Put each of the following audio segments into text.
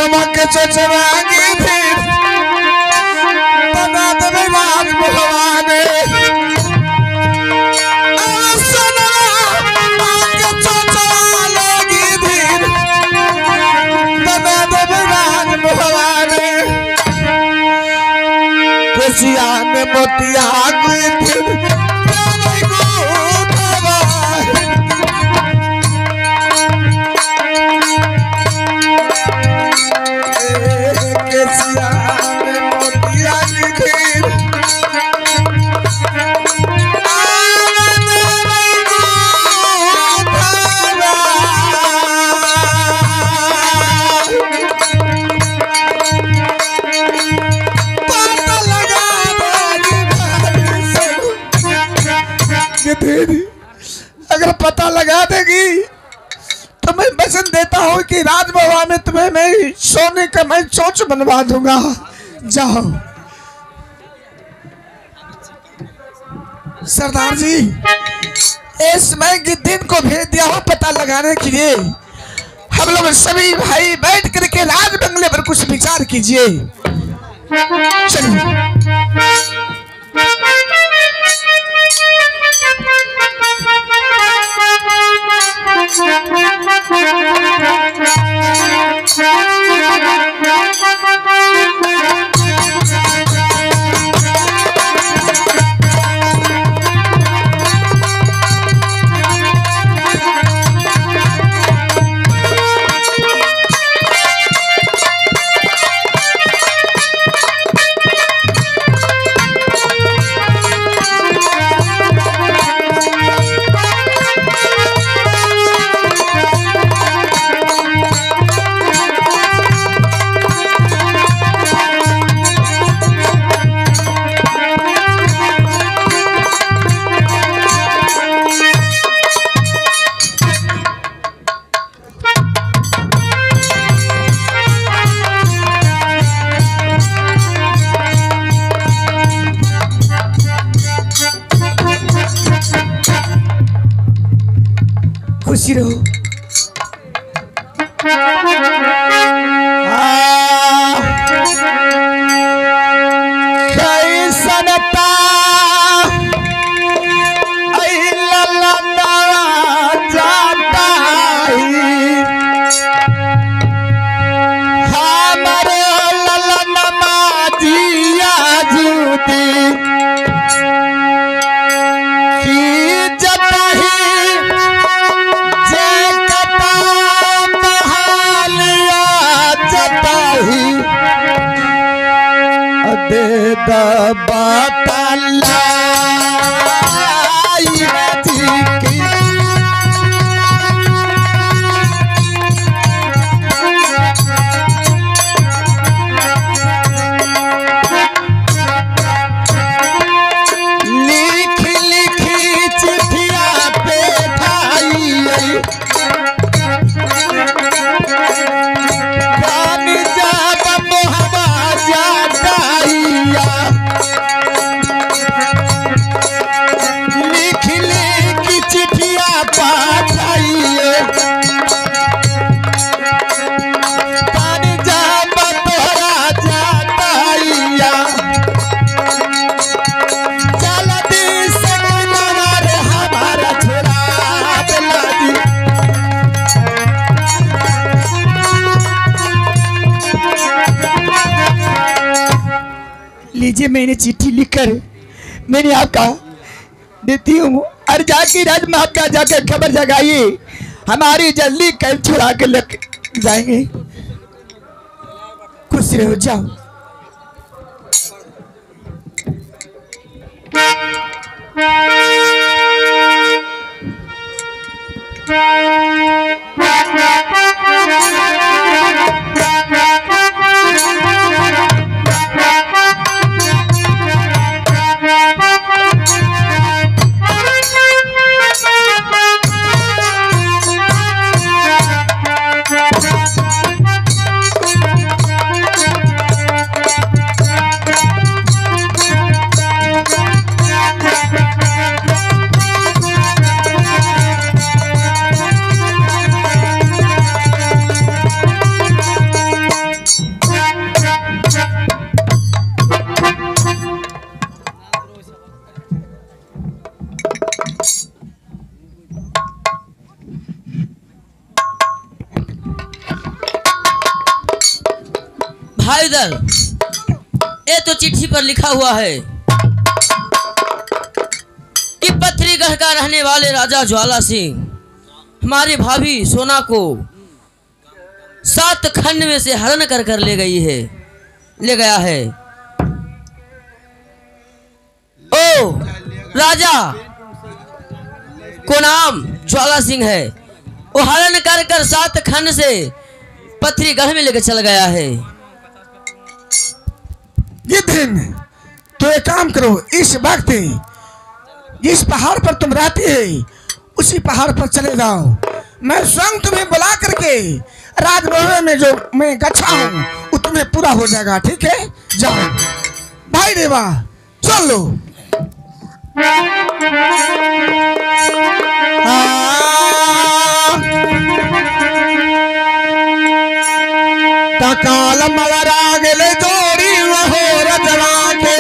के चचरागी थी बना देवे राज भगवान के चचरागी थी बना देवे राज भगवान खुशिया में मोतिया गई थी अगर पता लगा देगी तो मैं वचन देता हूँ कि राजभवन में तुम्हें मैं सोने का मैं चोच बनवा दूंगा। जाओ सरदार जी, इस मैं गिद्दीन को भेज दिया हूँ पता लगाने के लिए। हम लोग सभी भाई बैठ करके राज बंगले पर कुछ विचार कीजिए। चलिए खुशी रहो। कैसनता जाता हमारे ललनमा जिया जूती लीजिए, मैंने चिट्ठी लिखकर मैंने आपका देती हूँ और जाके राजमहल जाकर खबर जगाइए, हमारी जल्दी कल छुड़ा के लग जाएंगे। खुश रहो, जाओ। इधर, ये तो चिट्ठी पर लिखा हुआ है कि पथरीगढ़ का रहने वाले राजा ज्वाला सिंह हमारी भाभी सोना को 7 खंड में से हरण कर कर ले गया है। ओ राजा को नाम ज्वाला सिंह है, वो हरण कर कर 7 खंड से पथरीगढ़ में लेकर चल गया है। ये दिन तो एक काम करो, इस वक्त जिस पहाड़ पर तुम रहते हो उसी पहाड़ पर चले जाओ। मैं स्वयं तुम्हें बुला करके राजमहल में जो मैं गच्छा हूँ वो तुम्हें पूरा हो जाएगा। ठीक है, जाओ भाई देवा, चल लो। काल मलरा गेले जोड़ी वहो रजवा के,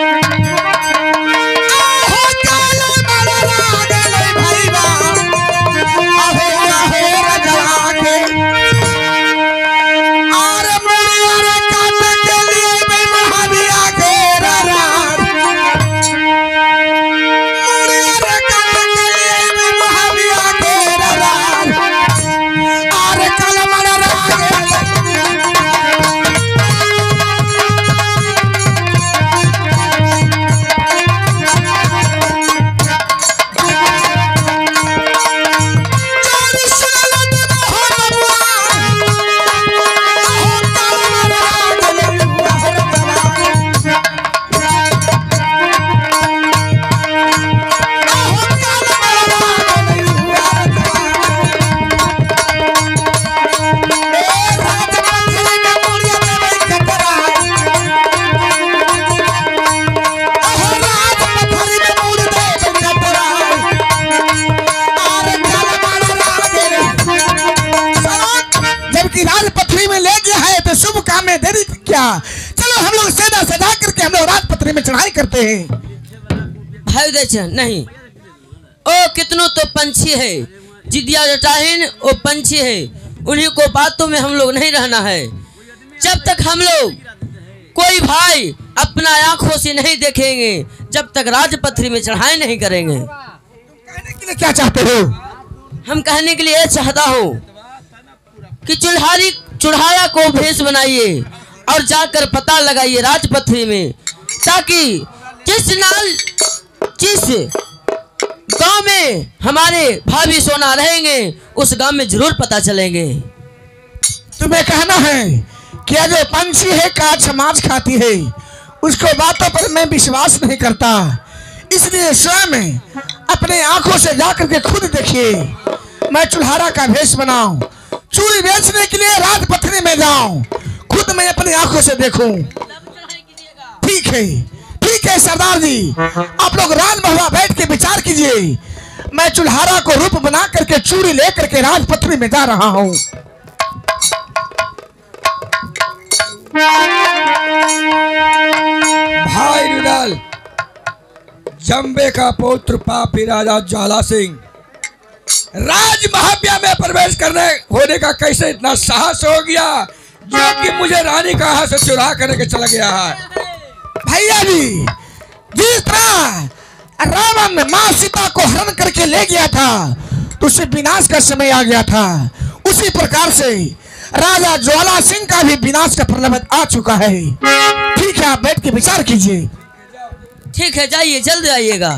काल मलरा गेले भैया अहो अहो रजवा के। और मुरिया काट के लिए मैं महाविया के राज, मुरिया काट के लिए मैं महाविया के राज। और काल मलरा चलो हम लोग सदा करके हम लोग राजपत्री में चढ़ाई करते हैं। भाई देचन नहीं, ओ कितनों तो पंछी है, जिदिया जटाहीन वो पंछी है, उन्हीं को बातों में हम लोग नहीं रहना है। जब तक हम लोग कोई भाई अपना आंखों से नहीं देखेंगे, जब तक राजपत्री में चढ़ाई नहीं करेंगे। कहने के लिए क्या चाहते हो? हम कहने के लिए यह चाहता हूँ कि चुल्हाड़ा को भेष बनाइए और जाकर पता लगाइए राजपत्री में, ताकि जिस गांव में हमारे भाभी सोना रहेंगे उस गांव में जरूर पता चलेंगे। तुम्हें कहना है कि जो पंछी है काट मांस खाती है, उसको बातों पर मैं विश्वास नहीं करता, इसलिए स्वयं अपने आंखों से जाकर के खुद देखिए। मैं चुल्हाड़ा का भेष बनाऊं, चूड़ी बेचने के लिए राजपत्री में जाऊं, खुद मैं अपनी आंखों से देखूं। ठीक है सरदार जी, आप लोग राजमहल बैठ के विचार कीजिए। मैं चुल्हाड़ा को रूप बना करके चूड़ी लेकर के राजपत्री में जा रहा हूं। भाई रुदल, जम्बे का पुत्र पापी राजा ज्वाला सिंह राजमहल में प्रवेश करने होने का कैसे इतना साहस हो गया जो कि मुझे रानी का हाथ से चुरा करके चला गया है। भैया जी, जिस तरह रावण मां सीता को हरण करके ले गया था तो उसे विनाश का समय आ गया था, उसी प्रकार से राजा ज्वाला सिंह का भी विनाश का प्रलंबन आ चुका है। ठीक है, आप बैठ के विचार कीजिए। ठीक है, जाइए, जल्द आइएगा।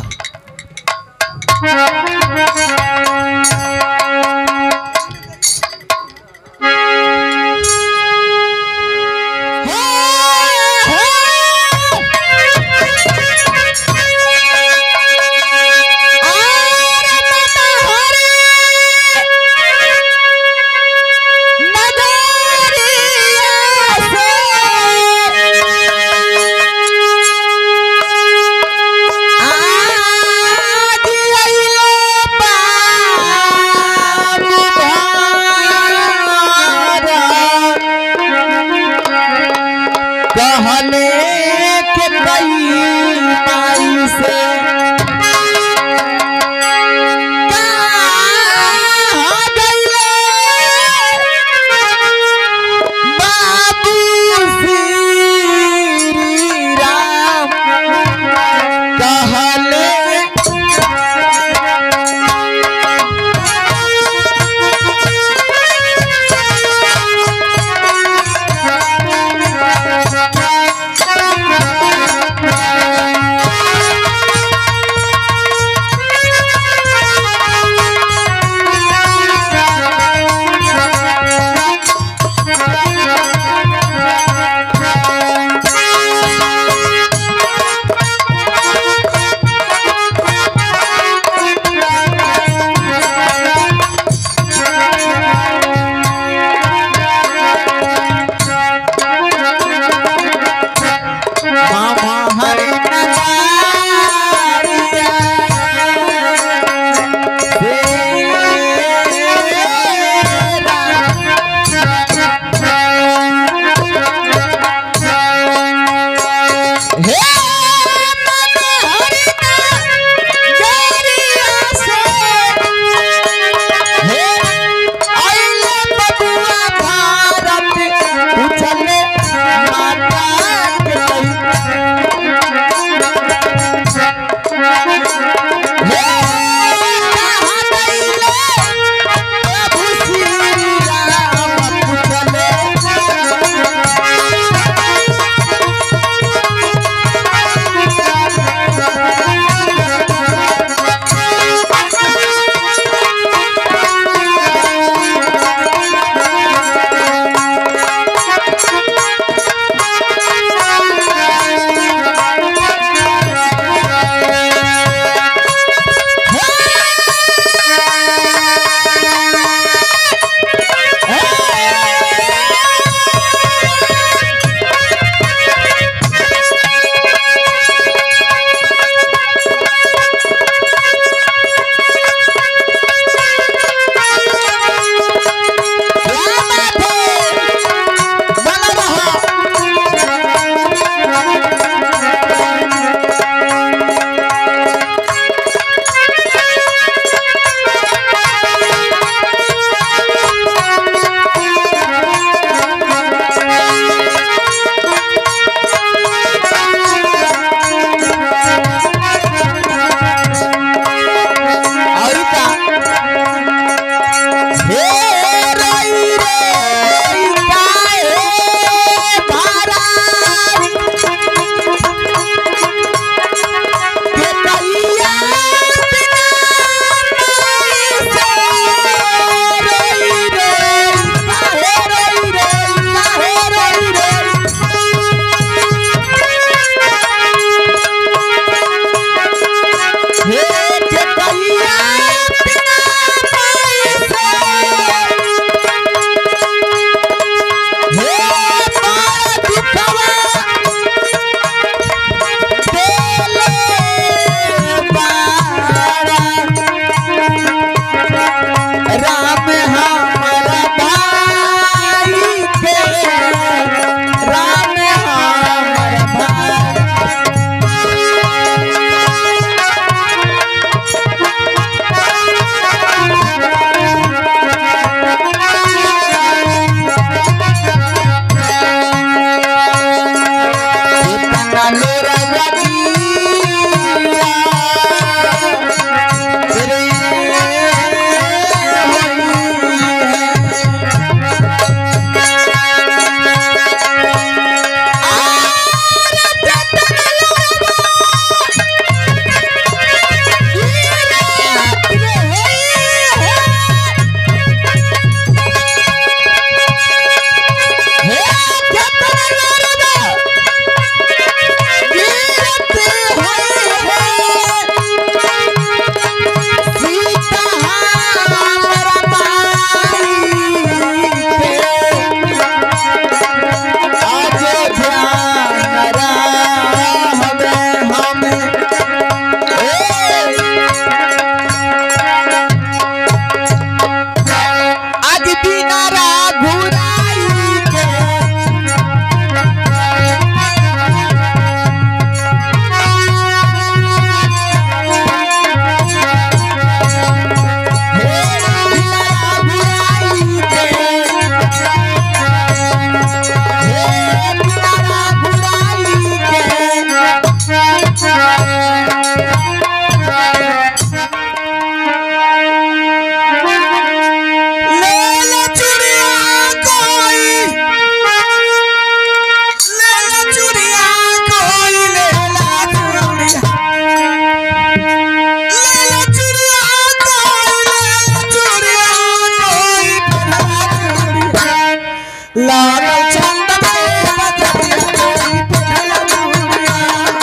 लागल चंदन के बजरिया कोई पेन्हला चूड़िया।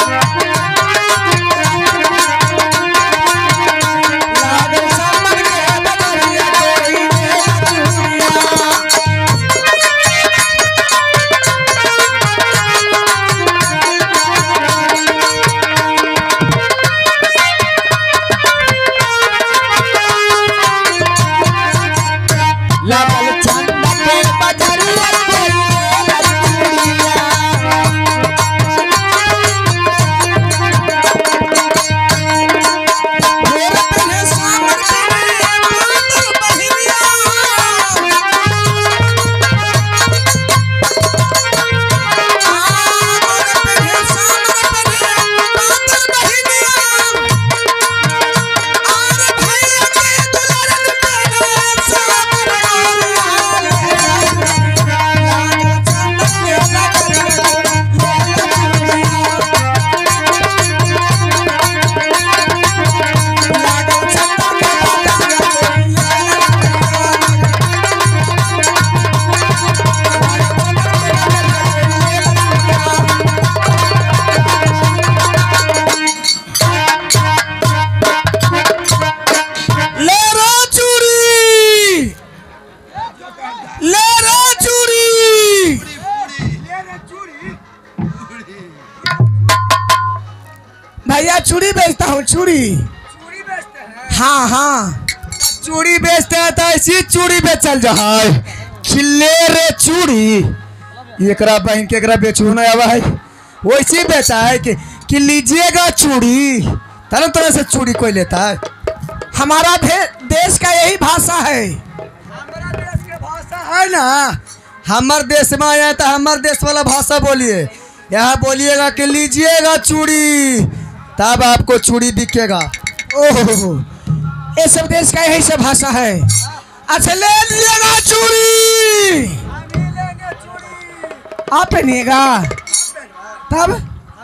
लागल चंदन के बजरिया कोई पेन्हला चूड़िया। लागल चंदन के बजरिया कोई पेन्हला चूड़िया। ढेर पेन्हे सामर पेन्हे पातर बहिनिया। आमर पेन्हे सामर पेन्हे पातर बहिनिया। आर भैया के दुल्हन पेन्हे सामर बहिनिया। लागल चंदन के बजरिया कोई लागल चंदन के बजरिया ले रे चूड़ी, ले रे चूड़ी। भैया चूड़ी बेचता हूँ चूड़ी। हाँ हाँ चूड़ी बेचते हैं तो ऐसी चूड़ी बेचल जहाय। खिले रे चूड़ी एकरा बहन के एकरा बेचू ना आवा है। वैसी बेचा है कि लीजिएगा चूड़ी, तरह तरह से चूड़ी कोई लेता है। हमारा देश का यही भाषा है। हमारा देश के भाषा है ना, हमारे देश में आया तो हमारे देश वाला भाषा बोलिए। यहाँ बोलिएगा कि लीजिएगा चूड़ी, तब आपको चूड़ी बिकेगा। ओहो, ये सब देश का यही सब भाषा है। अच्छा ले लीजिएगा चूड़ी। आप पहनिएगा तब।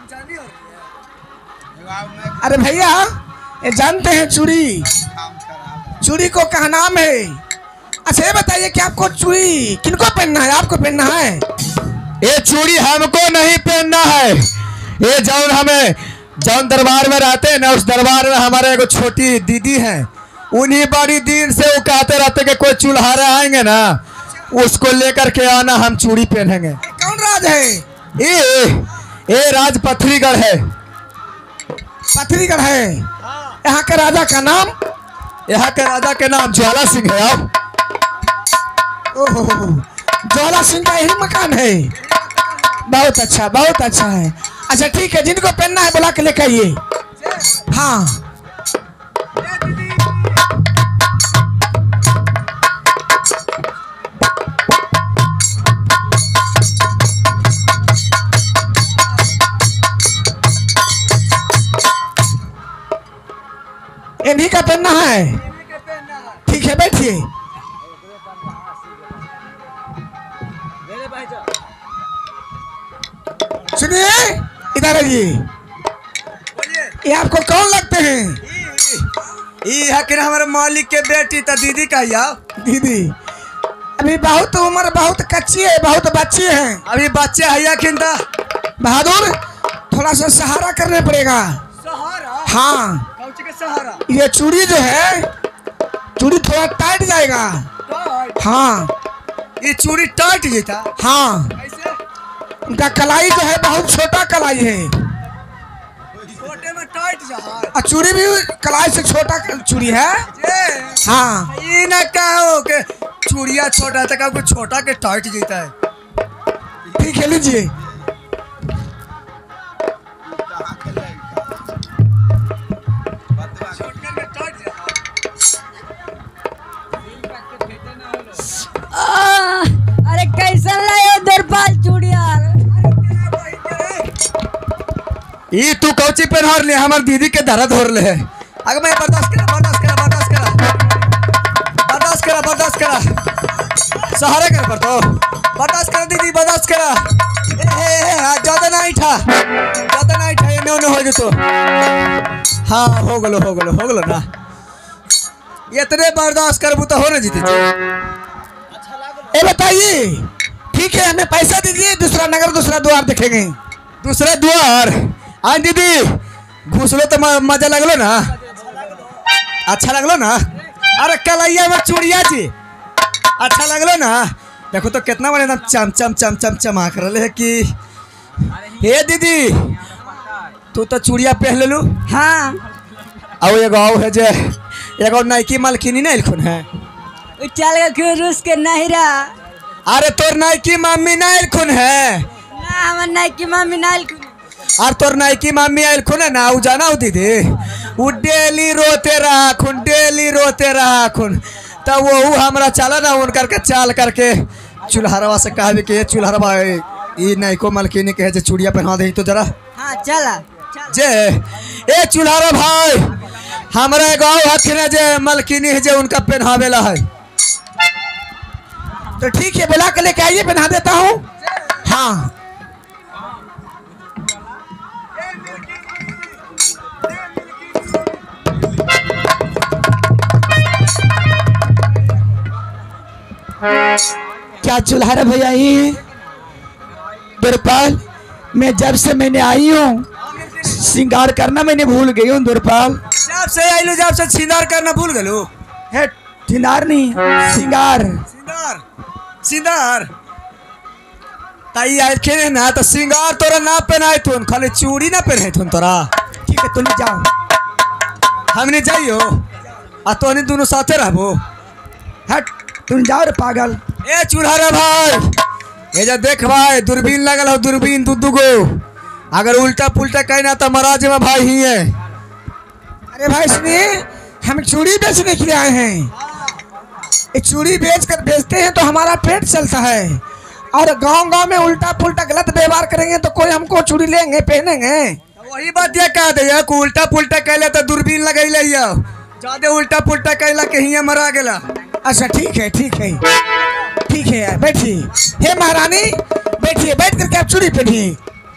अरे भैया ये जानते हैं चूड़ी, चूड़ी को क्या नाम है? अच्छा ये बताइए कि आपको चूड़ी किनको पहनना है? आपको पहनना है? ये चूड़ी हमको नहीं पहनना है। ये जौन हमें जौन दरबार में रहते हैं ना, उस दरबार में हमारे एक छोटी दीदी हैं। उन्हीं बड़ी दिन से वो कहते रहते कि कोई चूल्हारे आएंगे ना, उसको लेकर के आना, हम चूड़ी पहनेंगे। कौन राज है? ये राज पथरीगढ़ है। पथरीगढ़ है। यहाँ के राजा का नाम? यहाँ के राजा के नाम ज्वाला सिंह है। आप ओहो, ज्वाला सिंह का यही मकान है। बहुत अच्छा, बहुत अच्छा है। अच्छा ठीक है, जिनको पहनना है बुला के लेकर आइए। हाँ इन्हीं का पहनना है। ठीक है बैठिए। सुनिए इधर आइए। ये आपको कौन लगते हैं? ये हमारे मालिक के बेटी तो दीदी का या दीदी अभी बहुत उम्र बहुत कच्ची है, बहुत बच्ची हैं। अभी बच्चे हैया खिंदा। बहादुर थोड़ा सा सहारा करने पड़ेगा। सहारा? हाँ के सहारा? ये चूड़ी जो है, चूड़ी थोड़ा टाइट जाएगा। हाँ ये चूड़ी टाइट जीता। हाँ कैसे? उनका कलाई जो है बहुत छोटा कलाई है। छोटे में टाइट जहाज। और चूड़ी भी कलाई से छोटा चूड़ी है। हाँ ये ना कहो कि चूड़िया छोटा था, कहो छोटा के टाइट जीता है। ठीक है लीजिए। अरे कैसा लायो दरबार चूड़ियार। ये तू कौची पे हार ले, हमार दीदी के दर्द हो रहे है। अगर मैं बर्दाश्त करा, बर्दाश्त करा, बर्दाश्त करा, बर्दाश्त करा, बर्दाश्त करा, सहारा कर पर तो बर्दाश्त करा दीदी, बर्दाश्त करा। ज्यादा नहीं था, ज्यादा नहीं था, ये नौने हो तो। हाँ हो गलो, हो गलो, हो गलो ना। इतने बर्दाश्त करबू तो हो ना जीते। ये बताइए ठीक ठीक है, हमें पैसा दीजिए, दूसरा नगर दूसरा द्वार देखेंगे। दूसरा द्वार? हाँ दीदी, घुसलो तो मजा लगलो ना, अच्छा लगलो ना। अरे कलैया में चूड़िया जी, अच्छा लगलो ना। देखो तो कितना बड़े एकदम चम चम चम चम चमक रहे है कि हे दीदी तू तो चूड़िया पहन ले लू। हाँ अब एगो आओ है जे एगो नाइकी मालकिनी नहीं लिखुन है, चल गए रूस के नहीं रहा। अरे तोर नाइकी मम्मी नहीं लिखुन है ना, हमार नाइकी मम्मी नहीं और तोर नाइकी मम्मी आइलखुन है ना, उ जाना हो दीदी, उ डेली रोते रहा डेली रोते रहा तब वो हमरा चला ना उन करके चाल करके चूल्हारवा से कहा कि ये चूल्हारवा ये नाइको मालकिनी के जे चूड़िया पहना दे तो जरा। हाँ चला जे ए चूल्हारा भाई हमरा गाँव हथिन जे मालकिनी है जे उनका पहनावेला है। तो ठीक है, बुला के लेके आइए, पहना देता हूँ। हाँ क्या चुल्हारा भैया ही दुरपाल, मैं जब से मैंने आई हूँ श्रृंगार करना मैंने भूल गई हूँ दुरपाल। जब से आइलू जब से श्रृंगार करना भूल गलू? है श्रृंगार नहीं, श्रृंगार श्रृंगार ताई आइलखे ना तो श्रृंगार तोरा ना पहनाए थुन, खाली चूड़ी ना पहनाए थुन तोरा। ठीक है, तुम जाओ, हमने जाइयो आ तोनी दोनों साथे रहबो। हट तुम जाओ रे पागल। ए चूल्हारा भाई ये जा देख भाई, दूरबीन लगल हो, दूरबीन दू गो, अगर उल्टा पुल्टा कहना तो महाराज में भाई ही है। अरे भाई सुनिए, हम चूड़ी बेचने के लिए आए हैं। ये चूड़ी बेचते हैं तो हमारा पेट चलता है, और गांव में उल्टा पुल्टा गलत व्यवहार करेंगे तो कोई हमको चूड़ी लेंगे पहनेंगे। वही बात ये कह दे उल्टा पुल्टा कहले तो दूरबीन लगैले ज्यादा उल्टा पुल्टा कहला के हिया मरा गेला। अच्छा ठीक है ठीक है ठीक है यार, बैठिए। हे महारानी बैठिए, बैठ करके आप चूड़ी पहनिए।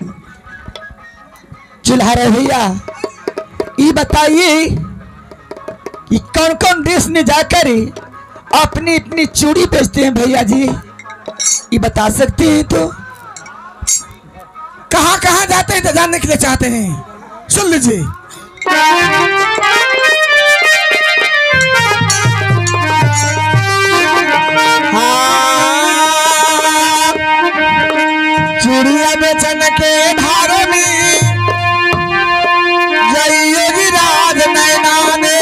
चुल्हारे भैया ये बताइए कि कौन कौन देश में जाकर अपनी अपनी चूड़ी बेचते हैं भैया जी, ये बता सकते हैं? तो कहाँ कहाँ जाते हैं तो जानने के लिए चाहते हैं, सुन लीजिए। चूड़िया बेचन के धारों में जइयो जी राज नैना ने,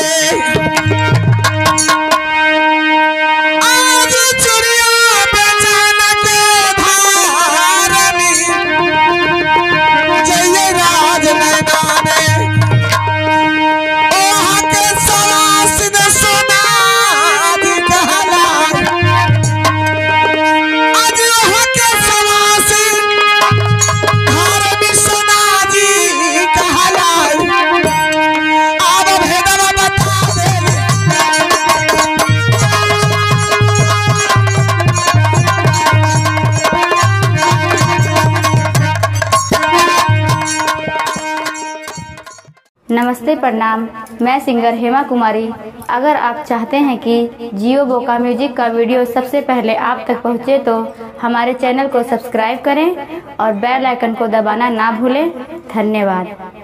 आज चूड़िया बेचन के धार में जइयो राज नैना ने, ओहा के सरास ने सोना दी कहला, आज ओहा के सरास नमस्ते प्रणाम, मैं सिंगर हेमा कुमारी। अगर आप चाहते हैं कि जियो बोका म्यूजिक का वीडियो सबसे पहले आप तक पहुंचे तो हमारे चैनल को सब्सक्राइब करें और बेल आइकन को दबाना ना भूलें। धन्यवाद।